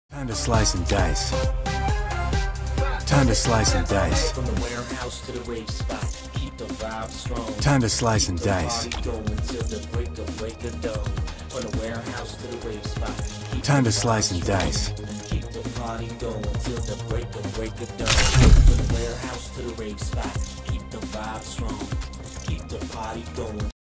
Time to slice and dice. Time to slice and dice. From the warehouse to the rave spot, keep the vibe strong. Time to slice and dice. Party going till the break of dawn. From the warehouse to the rave spot, keep Time the to slice and vibe strong. dice. Keep the party going till the break of dawn. From the warehouse to the rave spot, keep the vibe strong. Keep the party going.